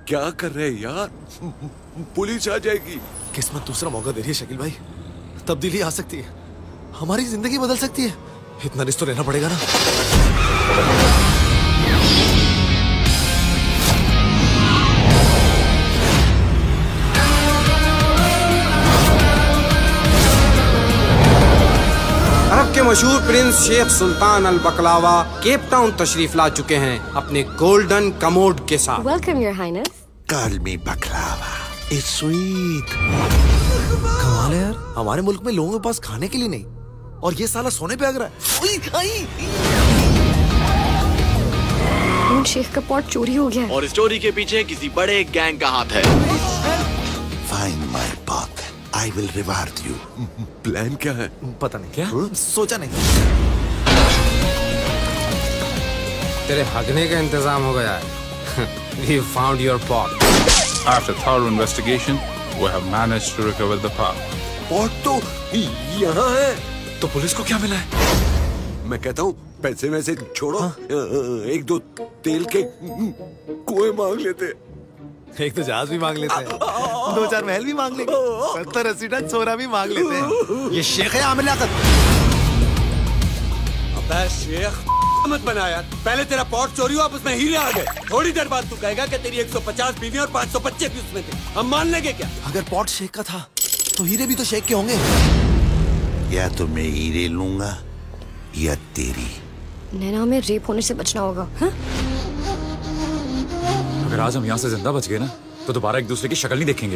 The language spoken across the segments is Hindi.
क्या कर रहे हैं यार? पुलिस आ जाएगी। किस्मत दूसरा मौका दे रही है शकील भाई। तब्दीली आ सकती है, हमारी जिंदगी बदल सकती है। इतना रिस्क तो लेना पड़ेगा ना। अरब के मशहूर प्रिंस शेख सुल्तान अल बकलावा केप टाउन तशरीफ ला चुके हैं अपने गोल्डन कमोड के साथ। Welcome your highness. Call me baklava. It's sweet. कमाल है यार, हमारे मुल्क में लोगों के पास खाने के लिए नहीं, और ये साला सोने पे अग रहा है। शेख का पॉट चोरी हो गया है। और इस चोरी के पीछे किसी बड़े गैंग का हाथ है। Find my pot. I will reward you. Plan क्या है? पता नहीं। क्या? सोचा नहीं। तेरे हगने का इंतजाम हो गया है। We found your pot. After thorough investigation, we have managed to recover the pot. Pot तो यहाँ है। तो पुलिस को क्या मिला है? मैं कहता हूँ पैसे में से छोड़ो। एक दो तेल के कुएं मांग लेते। एक तो जहाज भी मांग लेते हैं, 2-4 महल भी मांग लेंगे, 70-80 टन सोना भी मांग लेते हैं। ये शेख है आमिर लियाकत। अबे शेख मत बना यार। पहले तेरा पॉट चोरी हुआ, उसमें हीरे आ गए। थोड़ी देर बाद तू कहेगा कि तेरी 150 बीवी और 500 बच्चे भी उसमें थे। हम मान लेंगे क्या? अगर पॉट शेख का था तो हीरे भी तो शेख के होंगे। या तो मैं हीरे लूंगा या तेरी। नैना, हमें रेप होने से बचना होगा। हाँ? अगर आज हम यहाँ से जिंदा बच गए ना, तो दोबारा एक दूसरे की शक्ल नहीं देखेंगे।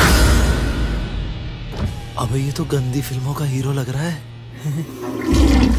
अबे ये तो गंदी फिल्मों का हीरो लग रहा है।